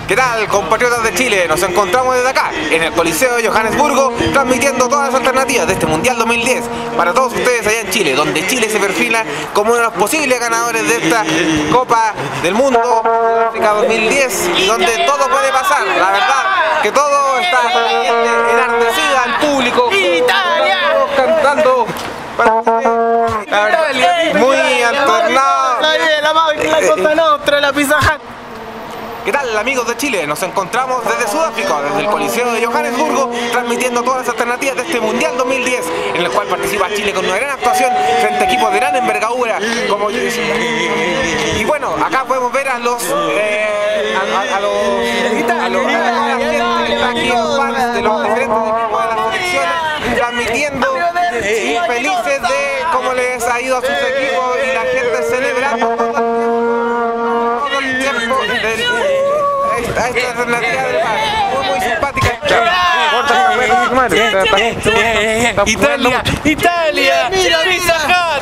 ¿Qué tal, compatriotas de Chile? Nos encontramos desde acá, en el Coliseo de Johannesburgo, transmitiendo todas las alternativas de este Mundial 2010 para todos ustedes allá en Chile, donde Chile se perfila como uno de los posibles ganadores de esta Copa del Mundo Sudáfrica 2010, y donde todo puede pasar. La verdad que todo está enardecida al público, todos cantando muy alternado. La Cosa Nostra, la Pizza Hut. ¿Qué tal, amigos de Chile? Nos encontramos desde Sudáfrica, desde el Coliseo de Johannesburgo, transmitiendo todas las alternativas de este Mundial 2010, en el cual participa Chile con una gran actuación frente a equipos de gran envergadura, como yo decía. Y bueno, acá podemos ver a los fans de los diferentes equipos de las selecciones, transmitiendo y felices de cómo les ha ido a sus equipos y la gente celebrando todo el tiempo esta alternativa del bar, muy simpática. Italia, Italia, Pizza Hut.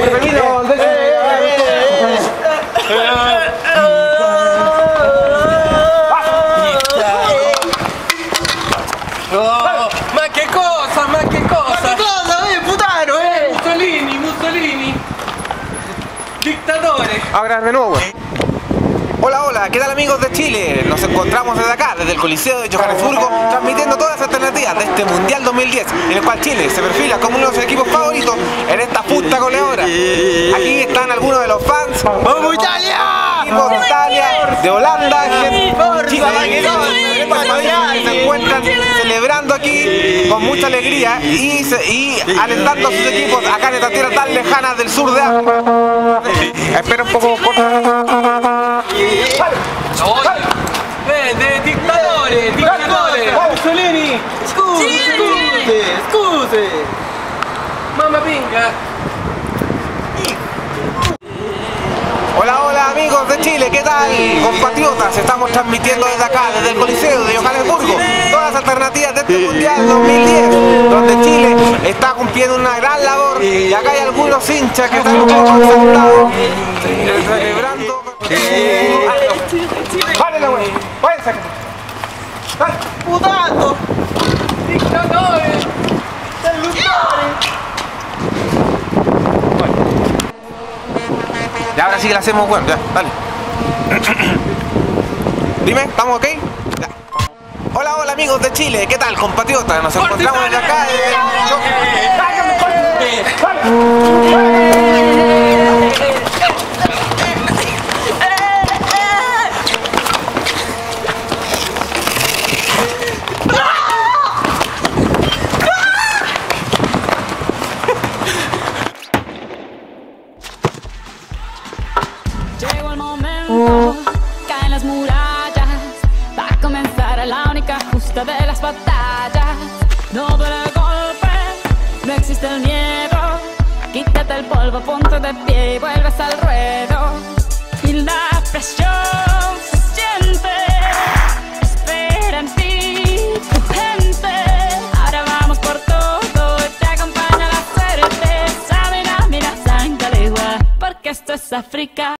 Ma che cosa, ma che cosa? Putano, Mussolini. Dictadore. Ahora de nuevo. Hola, hola, ¿qué tal, amigos de Chile? Nos encontramos desde acá, desde el Coliseo de Johannesburgo, transmitiendo todas las alternativas de este Mundial 2010, en el cual Chile se perfila como uno de los equipos favoritos en esta justa goleadora. Aquí están algunos de los fans. ¡Vamos Italia! Equipos de Italia, de Holanda, Chile, se encuentran celebrando aquí con mucha alegría y alentando a sus equipos acá en esta tierra tan lejana del sur de África. Espera un poco. De dictadore. Mussolini! Scuse! Mamma pinga. Hola, amigos de Chile, ¿qué tal, compatriotas? Estamos transmitiendo desde acá, desde el Coliseo de Johannesburgo, todas las alternativas de este Mundial 2010, donde Chile está cumpliendo una gran labor, y acá hay algunos hinchas que están un poco concentrados, celebrando. ¡Párenla, güey! ¡Váyanse! ¡Putato! Dictadore. Y ahora sí que la hacemos, bueno, ya, dale. Dime, ¿estamos ok? Ya. Hola, amigos de Chile, ¿qué tal, compatriotas? Nos encontramos desde acá. Llegó el momento, caen las murallas, va a comenzar la única justa de las batallas. No duele el golpe, no existe el miedo, quítate el polvo, ponte de pie y vuelves al ruedo. Y la presión se siente, espera en ti tu gente. Ahora vamos por todo, te acompaña la suerte. Saben a mirar Santa Legua, porque esto es África.